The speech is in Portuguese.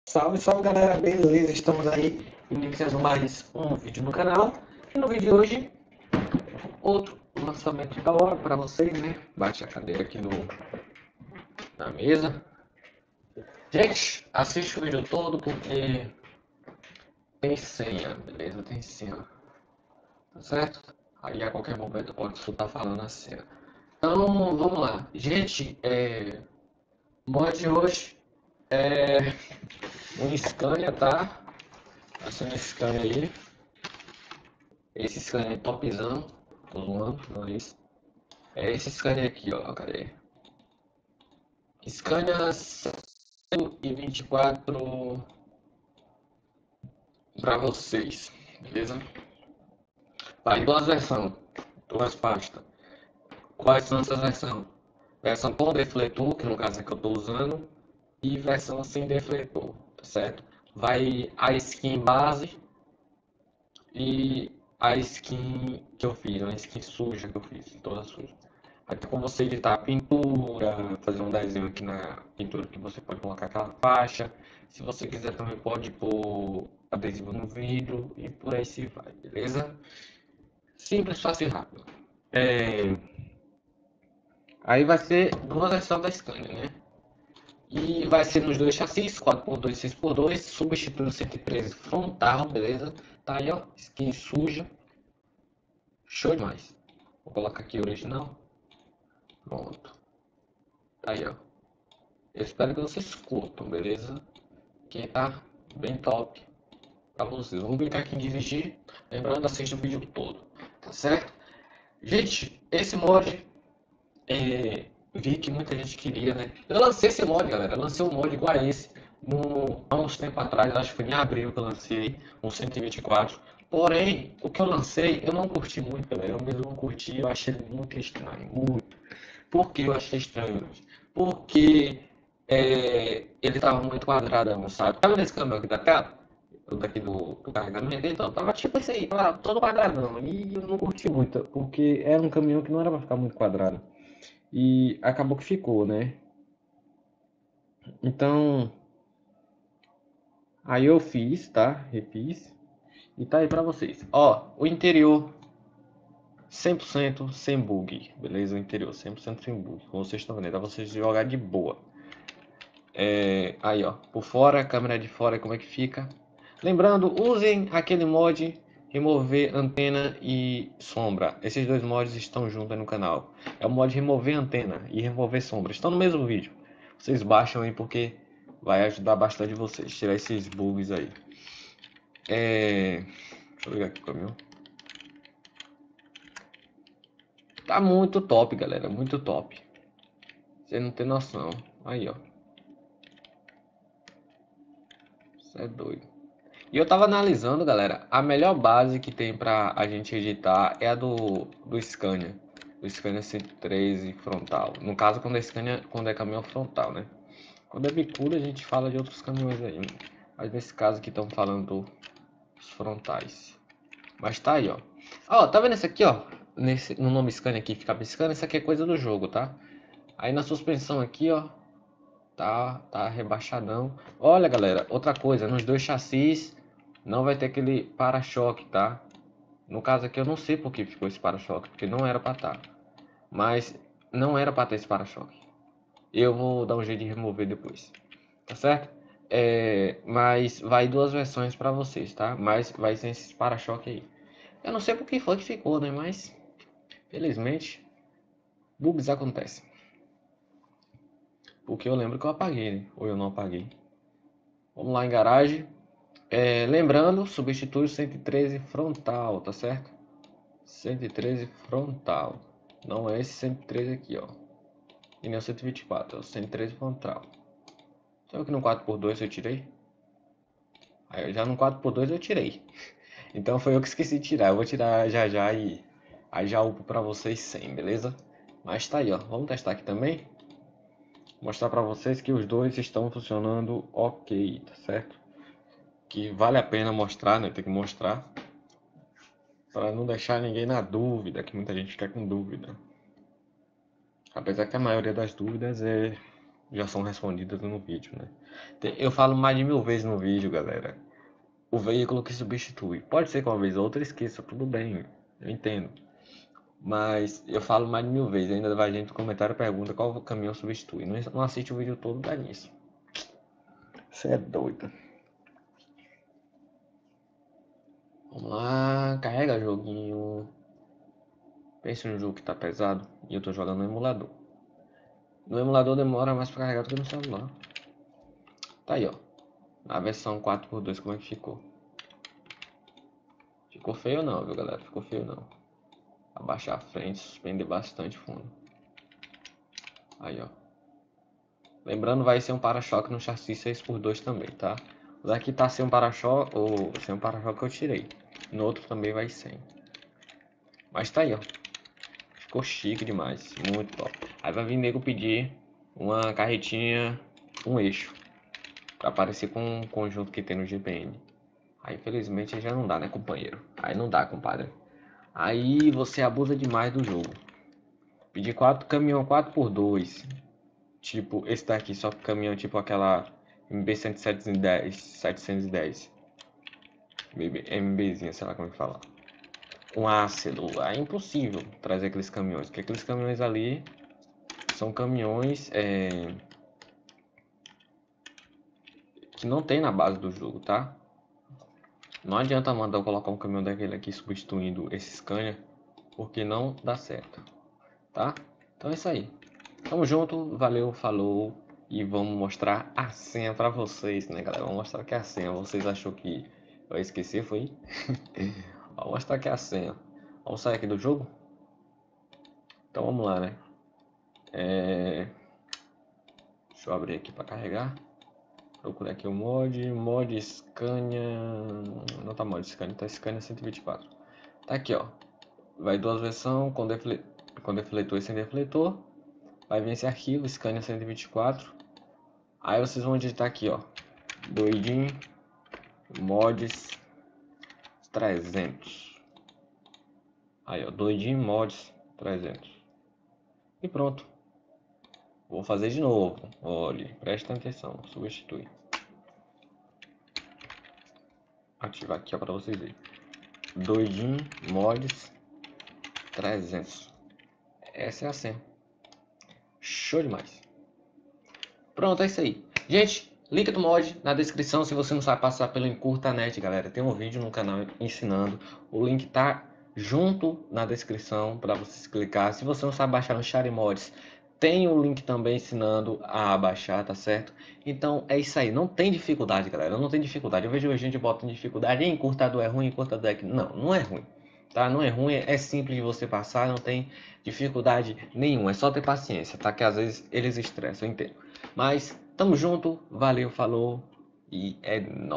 Salve, salve galera, beleza? Estamos aí iniciando mais um vídeo no canal. E no vídeo de hoje, outro lançamento da hora para vocês, né? Bate a cadeira aqui na mesa. Gente, assiste o vídeo todo porque tem senha, beleza? Tem senha, tá certo? Aí a qualquer momento pode estar falando a senha. Então, vamos lá. Gente, o mod de hoje é um Scania, tá? Passando Scania aí. Esse Scania é topzão. Tô zoando, não é isso. É esse Scania aqui, ó. Cadê? Scania 124 para vocês, beleza? Vai, duas versões, duas pastas. Quais são essas versões? Versão com defletor, que no caso é que eu estou usando, e versão sem defletor, tá certo? Vai a skin base e a skin que eu fiz, uma skin suja que eu fiz, toda suja. Aí tem como você editar a pintura, fazer um desenho aqui na pintura que você pode colocar aquela faixa. Se você quiser também pode pôr adesivo no vidro e por aí se vai, beleza? Simples, fácil e rápido. É, Aí vai ser duas versões da Scania, né? E vai ser nos dois chassis, 4x2, 6x2, substitui o 113 frontal, beleza? Tá aí, ó, skin suja, show demais. Vou colocar aqui o original, pronto. Tá aí, ó. Eu espero que vocês curtam, beleza? Que tá bem top pra vocês. Vamos clicar aqui em dirigir, lembrando, assista o vídeo todo, tá certo? Gente, esse mod, vi que muita gente queria, né? Eu lancei esse mod, galera, eu lancei um mod igual a esse há uns tempo atrás, acho que foi em abril que eu lancei, um 124. Porém, o que eu lancei, eu não curti muito, galera. Eu mesmo não curti, eu achei muito estranho, muito. Por que eu achei estranho? Porque ele tava muito quadradão, sabe? Tava nesse caminhão aqui da tela, daqui do carregamento, então tava tipo esse aí, tava todo quadradão. E eu não curti muito, porque era um caminhão que não era pra ficar muito quadrado. E acabou que ficou, né? Então, aí eu fiz, tá? Refiz. E tá aí pra vocês. Ó, o interior 100% sem bug, beleza? O interior 100% sem bug. Como vocês estão vendo, dá pra vocês jogar de boa. Aí ó, por fora, a câmera de fora, como é que fica. Lembrando, usem aquele mod remover antena e sombra. Esses dois mods estão juntos aí no canal. É o mod remover antena e remover sombra. Estão no mesmo vídeo. Vocês baixam aí porque vai ajudar bastante vocês. Tirar esses bugs aí. Deixa eu ligar aqui o caminhão. Tá muito top, galera. Muito top. Você não tem noção. Aí, ó. Você é doido. E eu tava analisando, galera, a melhor base que tem pra a gente editar é a do Scania. O Scania 113 frontal. No caso, quando é caminhão frontal, né? Quando é bicuda, a gente fala de outros caminhões aí. Mas nesse caso aqui estamos falando dos frontais. Mas tá aí, ó. Ó, tá vendo esse aqui, ó? No nome Scania aqui, fica piscando. Isso aqui é coisa do jogo, tá? Aí na suspensão aqui, ó. Tá rebaixadão. Olha, galera, outra coisa, nos dois chassis não vai ter aquele para-choque, tá? No caso aqui eu não sei por que ficou esse para-choque, porque não era para estar. Mas não era para ter esse para-choque. Eu vou dar um jeito de remover depois, tá certo? Mas vai duas versões para vocês, tá? Mas vai sem esse para-choque aí. Eu não sei por que foi que ficou, né? Mas felizmente bugs acontecem. Porque eu lembro que eu apaguei, né? Ou eu não apaguei. Vamos lá em garagem. Lembrando, substitui o 113 frontal, tá certo? 113 frontal. Não é esse 113 aqui, ó. E nem o 124, é o 113 frontal. Sabe que no 4x2 eu tirei? Aí já no 4x2 eu tirei. Então foi eu que esqueci de tirar. Eu vou tirar já já e aí já upo pra vocês sem, beleza? Mas tá aí, ó. Vamos testar aqui também. Mostrar pra vocês que os dois estão funcionando ok, tá certo? Que vale a pena mostrar, né? Tem que mostrar. Para não deixar ninguém na dúvida, que muita gente fica com dúvida. Apesar que a maioria das dúvidas é já são respondidas no vídeo, né? Eu falo mais de 1000 vezes no vídeo, galera. O veículo que substitui. Pode ser que uma vez ou outra esqueça, tudo bem, eu entendo. Mas eu falo mais de 1000 vezes. Ainda vai gente no comentário e pergunta qual caminhão substitui. Não assiste o vídeo todo, dá nisso. Você é doido. Vamos lá, carrega joguinho. Pense num jogo que tá pesado e eu tô jogando no emulador. No emulador demora mais pra carregar do que no celular. Tá aí, ó. A versão 4x2 como é que ficou? Ficou feio não, viu, galera? Ficou feio não. Abaixar a frente, suspender bastante fundo. Aí, ó. Lembrando, vai ser um para-choque no chassi 6x2 também, tá? O daqui tá sem um para-choque, ou sem um para-choque que eu tirei. No outro também vai sem. Mas tá aí, ó. Ficou chique demais, muito top. Aí vai vir nego pedir uma carretinha, um eixo, pra parecer com o conjunto que tem no GPN. Aí infelizmente já não dá, né, companheiro? Aí não dá, compadre. Aí você abusa demais do jogo. Pedir 4 caminhão 4x2. Tipo, esse daqui, só que caminhão tipo aquela MB 710. MBzinha, sei lá como é que fala. Um ácido. É impossível trazer aqueles caminhões. Porque aqueles caminhões ali são caminhões que não tem na base do jogo, tá? Não adianta mandar eu colocar um caminhão daquele aqui substituindo esse Scania, porque não dá certo, tá? Então é isso aí. Tamo junto, valeu, falou. E vamos mostrar a senha pra vocês, né, galera? Vamos mostrar que é a senha. Vocês achou que eu ia esquecer, foi? Vamos mostrar que é a senha. Vamos sair aqui do jogo? Então vamos lá, né? Deixa eu abrir aqui pra carregar. Procurei aqui o mod Scania. Não tá mod Scania, tá Scania 124. Tá aqui, ó. Vai duas versões com defletor e sem defletor. Vai vir esse arquivo, Scania 124. Aí vocês vão digitar aqui, ó. Doidin mods 300. Aí, ó. Doidin mods 300. E pronto. Vou fazer de novo. Olhe, presta atenção. Substitui. Ativar aqui, ó, pra vocês verem. Doidin mods 300. Essa é a senha. Show demais. Pronto, é isso aí. Gente, link do mod na descrição se você não sabe passar pelo Encurta.net, galera. Tem um vídeo no canal ensinando. O link tá junto na descrição para vocês clicar. Se você não sabe baixar no Share Mods, tem o link também ensinando a baixar, tá certo? Então é isso aí. Não tem dificuldade, galera. Não tem dificuldade. Eu vejo gente botando dificuldade. Encurtador é ruim, encurtador é... Não, não é ruim. Tá? Não é ruim, é simples de você passar, não tem dificuldade nenhuma. É só ter paciência, tá? Que às vezes eles estressam, eu entendo. Mas tamo junto, valeu, falou e é nóis.